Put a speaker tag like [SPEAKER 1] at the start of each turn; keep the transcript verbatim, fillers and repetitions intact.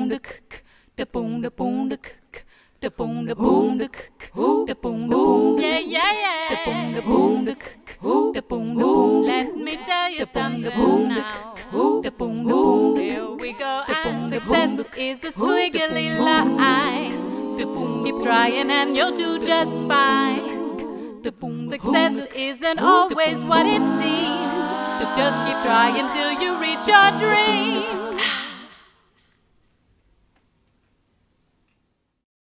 [SPEAKER 1] boom, the the boom, the boom, the the boom, the boom, the the boom, the boom, yeah, yeah, yeah, the boom, the boom, the the boom, the boom. Let me tell you something now. The boom, the boom, here we go. And success is a squiggly line. The boom, keep trying and you'll do just fine. The boom, success isn't always what it seems. Just keep trying till you reach your dream.